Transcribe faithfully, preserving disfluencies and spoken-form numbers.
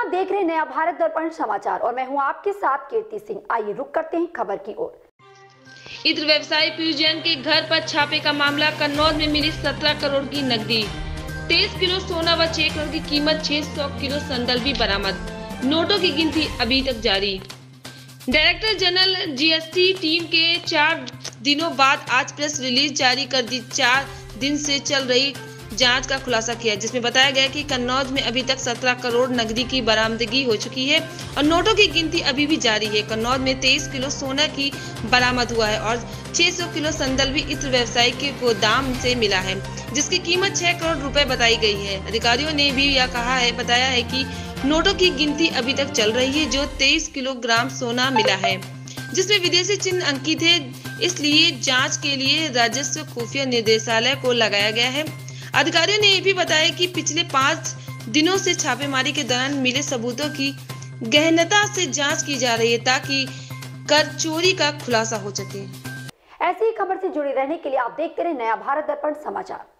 आप देख रहे हैं नया भारत दर्पण समाचार और मैं हूं आपके साथ कीर्ति सिंह। आइए रुक करते हैं खबर की ओर। इत्र व्यवसायी पीयूष जैन के घर पर छापे का मामला। कन्नौज में मिली सत्रह करोड़ की नकदी, तेईस किलो सोना व छह करोड़ की कीमत, छह सौ किलो संदल भी बरामद। नोटों की गिनती अभी तक जारी। डायरेक्टर जनरल जीएसटी टीम के चार दिनों बाद आज प्रेस रिलीज जारी कर दी। चार दिन से चल रही जांच का खुलासा किया, जिसमें बताया गया कि कन्नौज में अभी तक सत्रह करोड़ नकदी की बरामदगी हो चुकी है और नोटों की गिनती अभी भी जारी है। कन्नौज में तेईस किलो सोना की बरामद हुआ है और छह सौ किलो संदल भी इत्र व्यवसायी के गोदाम से मिला है, जिसकी कीमत छह करोड़ रुपए बताई गई है। अधिकारियों ने भी यह कहा है बताया है कि नोटों की गिनती अभी तक चल रही है, जो तेईस किलोग्राम सोना मिला है, जिसमें विदेशी चिन्ह अंकित है। इसलिए जांच के लिए राजस्व खुफिया निदेशालय को लगाया गया है। अधिकारियों ने ये भी बताया कि पिछले पाँच दिनों से छापेमारी के दौरान मिले सबूतों की गहनता से जांच की जा रही है ताकि कर चोरी का खुलासा हो सके। ऐसी ही खबर से जुड़े रहने के लिए आप देखते रहे नया भारत दर्पण समाचार।